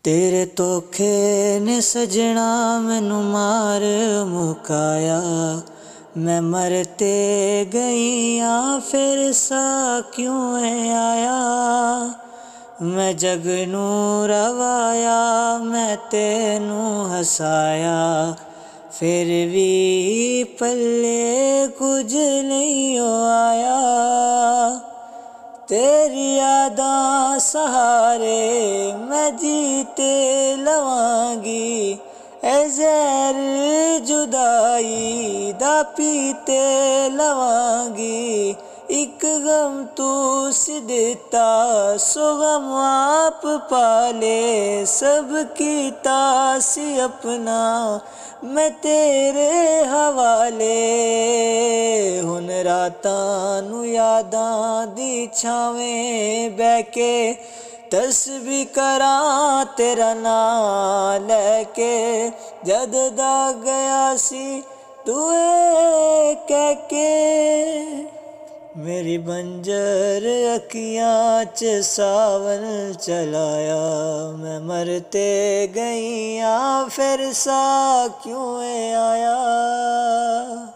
तेरे धोखे ने सजना मैनू मार मुकाया। मैं मरते गई हाँ फिर सा क्यों है आया। मैं जग नू रवाया मैं तेनू हसाया। फिर भी पल्ले कुछ नहीं हो आया। तेरी यादां सहारे मैं जीते लवांगी। ऐ ज़हर जुदाई दा पीते लवांगी। एक गम तू सी दिता सो गम आप पाले। सब कीता सी अपना मैं तेरे हवाले। हुन रातां नू यादां दी छावें बैके तस्बीह करां तेरा नां लैके। जद दा गया सी तू कह के मेरी बंजर अखियां च सावन चलाया। मैं मरते गई हाँ फिर सा क्यों आया।